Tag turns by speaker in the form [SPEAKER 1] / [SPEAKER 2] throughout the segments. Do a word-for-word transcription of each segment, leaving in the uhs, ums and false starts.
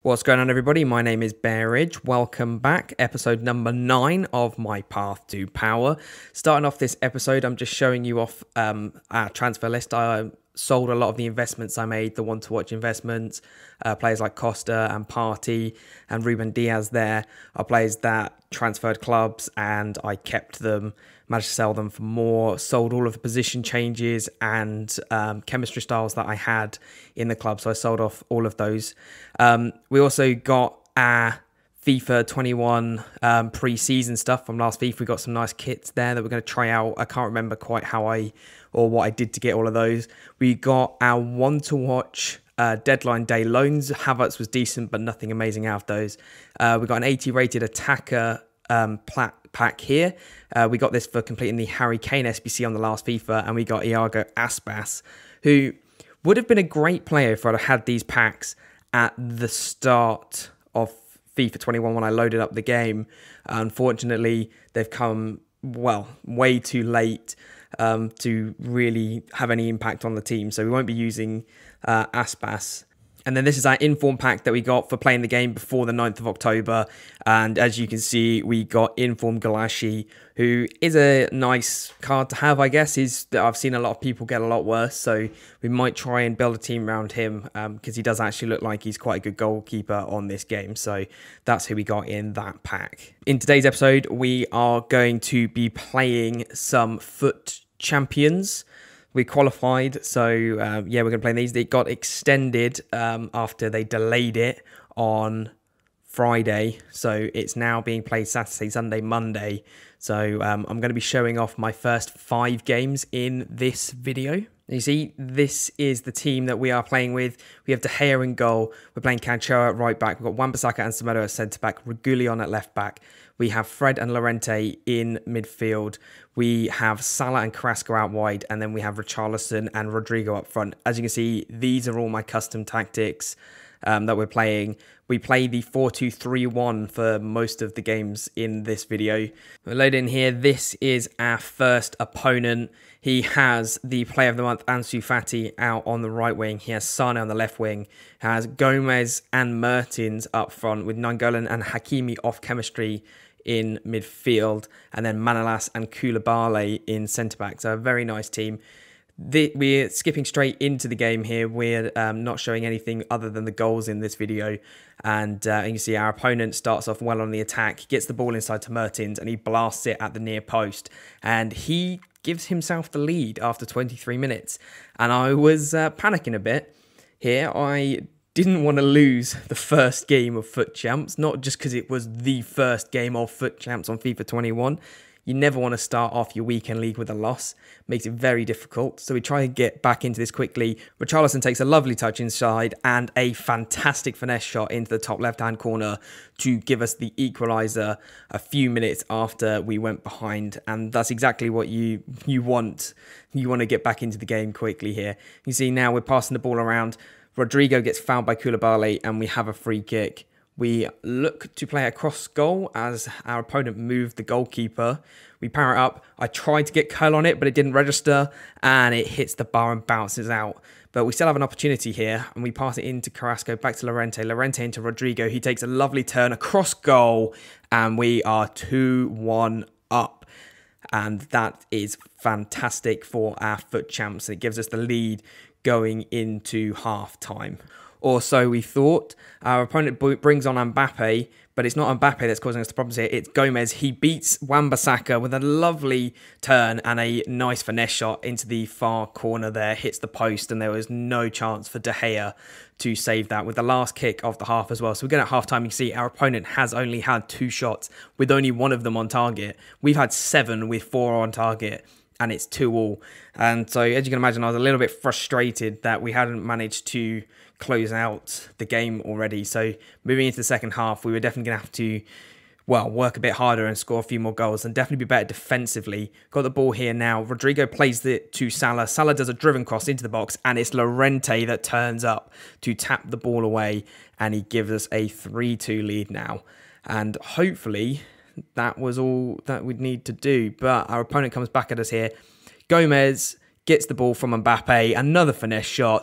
[SPEAKER 1] What's going on, everybody? My name is Bearridge. Welcome back. Episode number nine of my Path to Power. Starting off this episode, I'm just showing you off um, our transfer list. I sold a lot of the investments I made, the one-to-watch investments, uh, players like Costa and Partey and Ruben Diaz there are players that transferred clubs and I kept them, managed to sell them for more, sold all of the position changes and um, chemistry styles that I had in the club. So I sold off all of those. Um, we also got our FIFA twenty-one um, pre-season stuff from last FIFA. We got some nice kits there that we're going to try out. I can't remember quite how I or what I did to get all of those. We got our one-to-watch uh, deadline day loans. Havertz was decent, but nothing amazing out of those. Uh, we got an eighty rated attacker um, pack here. Uh, we got this for completing the Harry Kane S B C on the last FIFA, and we got Iago Aspas, who would have been a great player if I'd have had these packs at the start of FIFA twenty-one when I loaded up the game. Unfortunately, they've come, well, way too late um, to really have any impact on the team. So we won't be using uh, Aspas. And then this is our inform pack that we got for playing the game before the ninth of October. And as you can see, we got inform Galashi, who is a nice card to have, I guess. He's, I've seen a lot of people get a lot worse, so we might try and build a team around him because um, he does actually look like he's quite a good goalkeeper on this game. So that's who we got in that pack. In today's episode, we are going to be playing some Foot Champions. We qualified, so uh, yeah, we're going to play these. They got extended um, after they delayed it on Friday, so it's now being played Saturday, Sunday, Monday. So um, I'm going to be showing off my first five games in this video. You see, this is the team that we are playing with. We have De Gea in goal. We're playing Cancho at right back. We've got Wan-Bissaka and Semedo at centre back. Reguilon at left back. We have Fred and Llorente in midfield. We have Salah and Carrasco out wide. And then we have Richarlison and Rodrigo up front. As you can see, these are all my custom tactics um, that we're playing. We play the four two three one for most of the games in this video. We're loaded in here. This is our first opponent. He has the Player of the Month, Ansu Fati, out on the right wing. He has Sane on the left wing. He has Gomez and Mertens up front with Nainggolan and Hakimi off chemistry in midfield. And then Manolas and Koulibaly in centre-back. So a very nice team. The, we're skipping straight into the game here. We're um, not showing anything other than the goals in this video. And uh, you can see our opponent starts off well on the attack. He gets the ball inside to Mertens and he blasts it at the near post. And he gives himself the lead after twenty-three minutes. And I was uh, panicking a bit here. I didn't want to lose the first game of Foot Champs, not just because it was the first game of Foot Champs on FIFA twenty-one. You never want to start off your weekend league with a loss. Makes it very difficult. So we try and get back into this quickly. Richarlison takes a lovely touch inside and a fantastic finesse shot into the top left-hand corner to give us the equaliser a few minutes after we went behind. And that's exactly what you, you want. You want to get back into the game quickly here. You see now we're passing the ball around. Rodrigo gets fouled by Koulibaly and we have a free kick. We look to play a cross goal as our opponent moved the goalkeeper. We power it up. I tried to get curl on it, but it didn't register and it hits the bar and bounces out. But we still have an opportunity here and we pass it into Carrasco, back to Llorente. Llorente into Rodrigo. He takes a lovely turn across goal and we are two one up. And that is fantastic for our Foot Champs. It gives us the lead going into half time. Or so we thought. Our opponent brings on Mbappe, but it's not Mbappe that's causing us the problems here. It's Gomez. He beats Wan-Bissaka with a lovely turn and a nice finesse shot into the far corner there. Hits the post, and there was no chance for De Gea to save that with the last kick of the half as well. So we get at half-time, you can see our opponent has only had two shots with only one of them on target. We've had seven with four on target. And it's two all. And so, as you can imagine, I was a little bit frustrated that we hadn't managed to close out the game already. So, moving into the second half, we were definitely going to have to, well, work a bit harder and score a few more goals and definitely be better defensively. Got the ball here now. Rodrigo plays it to Salah. Salah does a driven cross into the box, and it's Llorente that turns up to tap the ball away, and he gives us a three two lead now. And hopefully that was all that we'd need to do. But our opponent comes back at us here. Gomez gets the ball from Mbappe, another finesse shot,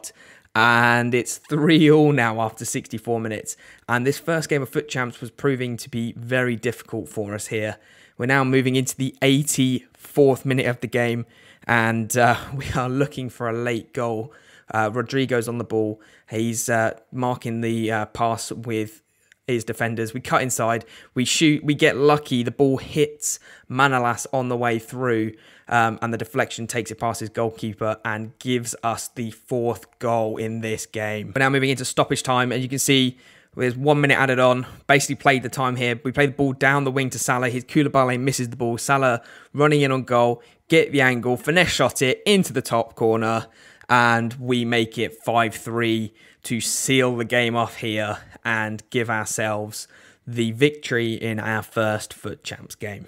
[SPEAKER 1] And it's three all now after sixty-four minutes. And this first game of Foot Champs was proving to be very difficult for us here. We're now moving into the eighty-fourth minute of the game. And uh, we are looking for a late goal. Uh, Rodrigo's on the ball. He's uh, marking the uh, pass with his defenders. We cut inside. We shoot. We get lucky. The ball hits Manolas on the way through. Um, and the deflection takes it past his goalkeeper and gives us the fourth goal in this game. We're now moving into stoppage time. And you can see there's one minute added on. Basically played the time here. We play the ball down the wing to Salah. His Koulibaly misses the ball. Salah running in on goal. Get the angle. Finesse shot it into the top corner. And we make it five three to seal the game off here and give ourselves the victory in our first Foot Champs game.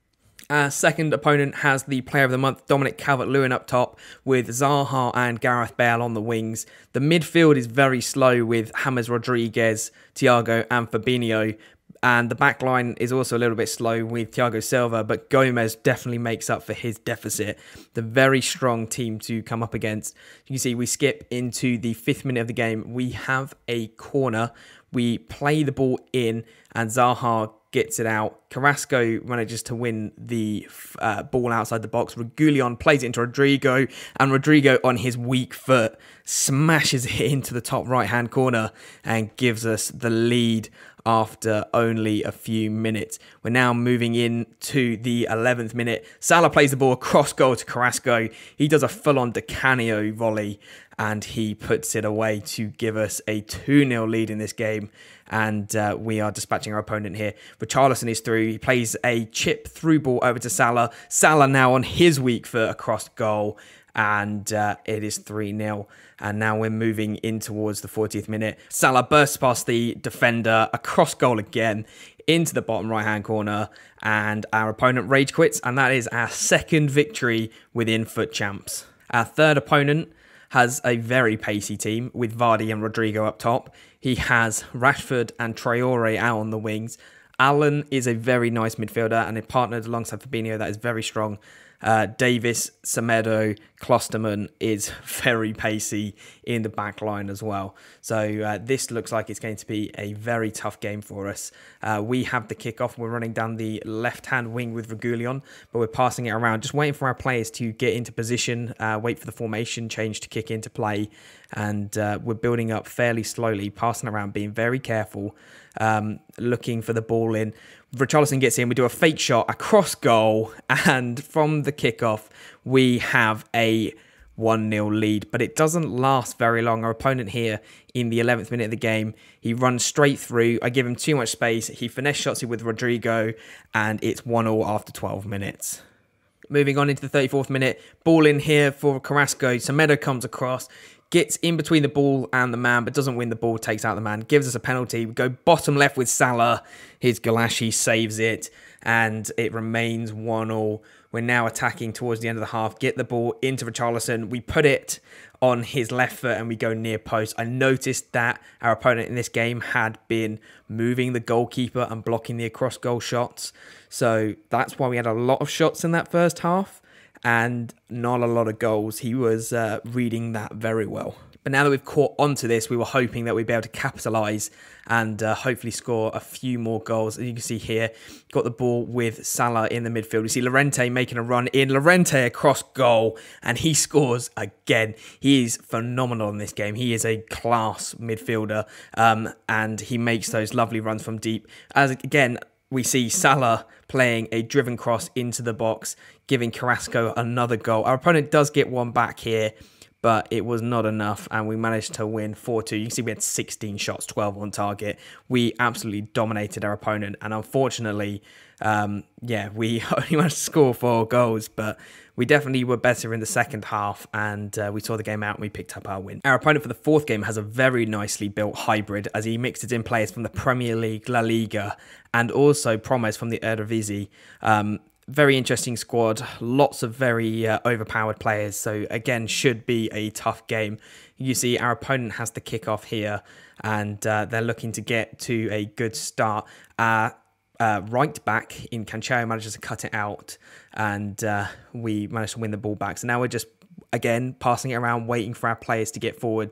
[SPEAKER 1] Our second opponent has the Player of the Month, Dominic Calvert-Lewin, up top with Zaha and Gareth Bale on the wings. The midfield is very slow with James Rodriguez, Thiago and Fabinho. And the back line is also a little bit slow with Thiago Silva, but Gomez definitely makes up for his deficit. The very strong team to come up against. You can see we skip into the fifth minute of the game. We have a corner. We play the ball in and Zaha gets it out. Carrasco manages to win the uh, ball outside the box. Reguilon plays it into Rodrigo, and Rodrigo on his weak foot smashes it into the top right-hand corner and gives us the lead after only a few minutes. We're now moving into the eleventh minute. Salah plays the ball across goal to Carrasco. He does a full-on Di Canio volley and he puts it away to give us a two nil lead in this game. And uh, we are dispatching our opponent here. Richarlison is through. He plays a chip through ball over to Salah. Salah now on his weak foot across goal. And uh, it is three nil. And now we're moving in towards the fortieth minute. Salah bursts past the defender, across goal again, into the bottom right-hand corner. And our opponent rage quits. And that is our second victory within Foot Champs. Our third opponent has a very pacey team with Vardy and Rodrigo up top. He has Rashford and Traore out on the wings. Allen is a very nice midfielder and it partnered alongside Fabinho that is very strong. Uh, Davis, Semedo, Klosterman is very pacey in the back line as well. So uh, this looks like it's going to be a very tough game for us. Uh, we have the kickoff. We're running down the left-hand wing with Reguilon, but we're passing it around, just waiting for our players to get into position, uh, wait for the formation change to kick into play. And uh, we're building up fairly slowly, passing around, being very careful, um, looking for the ball in. Richarlison gets in, we do a fake shot across goal, and from the kickoff, we have a one nil lead, but it doesn't last very long. Our opponent here in the eleventh minute of the game, he runs straight through. I give him too much space. He finesse shots it with Rodrigo, and it's one all after twelve minutes. Moving on into the thirty-fourth minute, ball in here for Carrasco. Semedo comes across, gets in between the ball and the man, but doesn't win the ball, takes out the man, gives us a penalty. We go bottom left with Salah. His Galashi saves it, and it remains one all. We're now attacking towards the end of the half. Get the ball into Richarlison. We put it on his left foot and we go near post. I noticed that our opponent in this game had been moving the goalkeeper and blocking the across goal shots. So that's why we had a lot of shots in that first half and not a lot of goals. He was uh, reading that very well. But now that we've caught onto this, we were hoping that we'd be able to capitalise and uh, hopefully score a few more goals. As you can see here, got the ball with Salah in the midfield. We see Llorente making a run in. Llorente across goal, and he scores again. He is phenomenal in this game. He is a class midfielder, um, and he makes those lovely runs from deep. As again, we see Salah playing a driven cross into the box, giving Carrasco another goal. Our opponent does get one back here, but it was not enough, and we managed to win four two. You can see we had sixteen shots, twelve on target. We absolutely dominated our opponent, and unfortunately, um, yeah, we only managed to score four goals, but we definitely were better in the second half, and uh, we saw the game out and we picked up our win. Our opponent for the fourth game has a very nicely built hybrid, as he mixes in players from the Premier League, La Liga, and also promos from the Eredivisie. Um, Very interesting squad, lots of very uh, overpowered players, so again, should be a tough game. You see our opponent has the kickoff here, and uh, they're looking to get to a good start. Uh, uh, right back in Cancelo manages to cut it out, and uh, we managed to win the ball back. So now we're just, again, passing it around, waiting for our players to get forwards.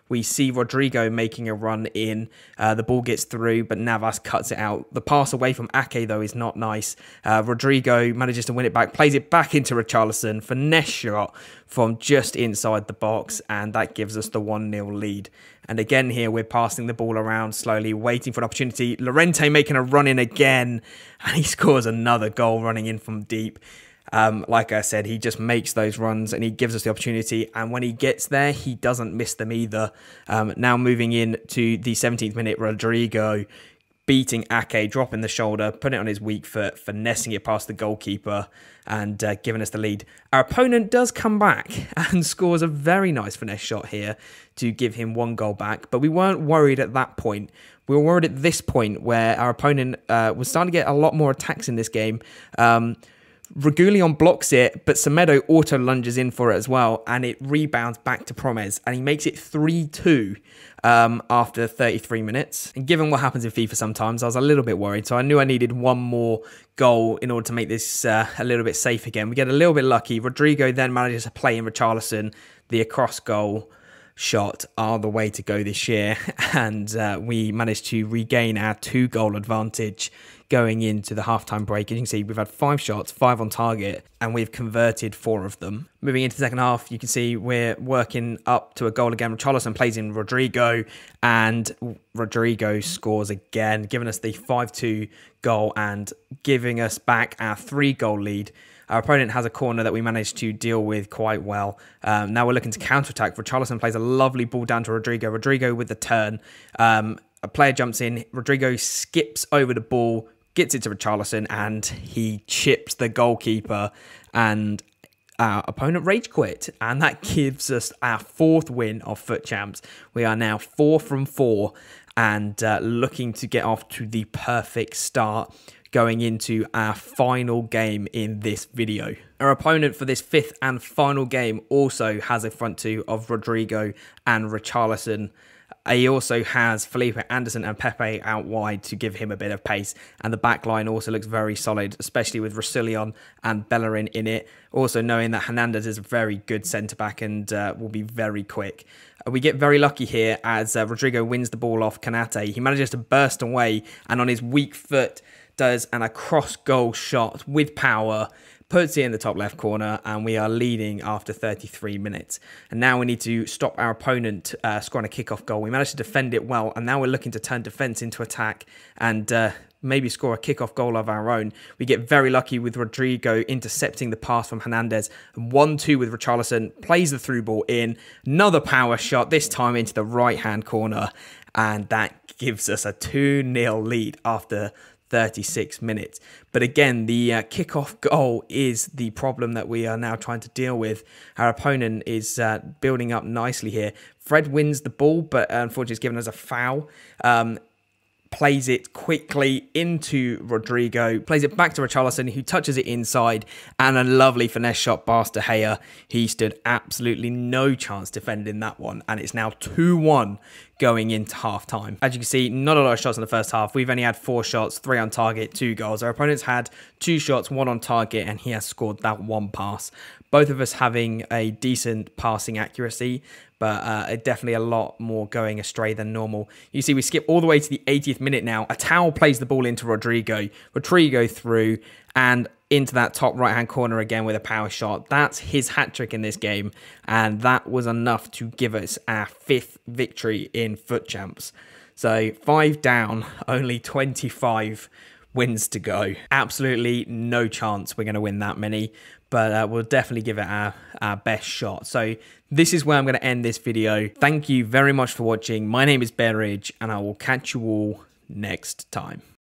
[SPEAKER 1] We see Rodrigo making a run in. Uh, the ball gets through, but Navas cuts it out. The pass away from Ake, though, is not nice. Uh, Rodrigo manages to win it back, plays it back into Richarlison. Finesse shot from just inside the box, and that gives us the one nil lead. And again here, we're passing the ball around slowly, waiting for an opportunity. Llorente making a run in again, and he scores another goal running in from deep. Um, like I said, he just makes those runs and he gives us the opportunity. And when he gets there, he doesn't miss them either. Um, now moving in to the seventeenth minute, Rodrigo beating Ake, dropping the shoulder, putting it on his weak foot, finessing it past the goalkeeper and uh, giving us the lead. Our opponent does come back and scores a very nice finesse shot here to give him one goal back. But we weren't worried at that point. We were worried at this point where our opponent uh, was starting to get a lot more attacks in this game. Um, Regulion blocks it, but Semedo auto lunges in for it as well, and it rebounds back to Promes, and he makes it three two um, after thirty-three minutes. And given what happens in FIFA sometimes, I was a little bit worried, so I knew I needed one more goal in order to make this uh, a little bit safe again. We get a little bit lucky. Rodrigo then manages to play in Richarlison. The across goal shot are the way to go this year, and uh, we managed to regain our two goal advantage going into the halftime break. As you can see, we've had five shots, five on target, and we've converted four of them. Moving into the second half, you can see we're working up to a goal again. Richarlison plays in Rodrigo, and Rodrigo scores again, giving us the five two goal and giving us back our three goal lead. Our opponent has a corner that we managed to deal with quite well. Um, now we're looking to counter-attack. Richarlison plays a lovely ball down to Rodrigo. Rodrigo with the turn. Um, a player jumps in. Rodrigo skips over the ball, gets it to Richarlison, and he chips the goalkeeper. And our opponent rage quit. And that gives us our fourth win of Foot Champs. We are now four from four and uh, looking to get off to the perfect start going into our final game in this video. Our opponent for this fifth and final game also has a front two of Rodrigo and Richarlison. He also has Felipe Anderson and Pepe out wide to give him a bit of pace. And the back line also looks very solid, especially with Roussillon and Bellerin in it. Also knowing that Hernandez is a very good centre-back and uh, will be very quick. Uh, we get very lucky here as uh, Rodrigo wins the ball off Kanate. He manages to burst away and on his weak foot does an across goal shot with power, puts it in the top left corner, and we are leading after thirty-three minutes. And now we need to stop our opponent uh, scoring a kickoff goal. We managed to defend it well, and now we're looking to turn defence into attack and uh, maybe score a kickoff goal of our own. We get very lucky with Rodrigo intercepting the pass from Hernandez. one two with Richarlison, plays the through ball in. Another power shot, this time into the right-hand corner, and that gives us a two nil lead after thirty-six minutes. But again, the uh, kickoff goal is the problem that we are now trying to deal with. Our opponent is uh, building up nicely here. Fred wins the ball, but uh, unfortunately it's given us a foul. Um, plays it quickly into Rodrigo, plays it back to Richarlison, who touches it inside, and a lovely finesse shot past De Gea. He stood absolutely no chance defending that one, and it's now two one going into half-time. As you can see, not a lot of shots in the first half. We've only had four shots, three on target, two goals. Our opponent's had two shots, one on target, and he has scored that one pass. Both of us having a decent passing accuracy, but uh, definitely a lot more going astray than normal. You see, we skip all the way to the eightieth minute now. Atao plays the ball into Rodrigo. Rodrigo through and into that top right-hand corner again with a power shot. That's his hat-trick in this game, and that was enough to give us our fifth victory in Foot Champs. So five down, only twenty-five wins to go. Absolutely no chance we're going to win that many, but uh, we'll definitely give it our, our best shot. So this is where I'm going to end this video. Thank you very much for watching. My name is Bearridge, and I will catch you all next time.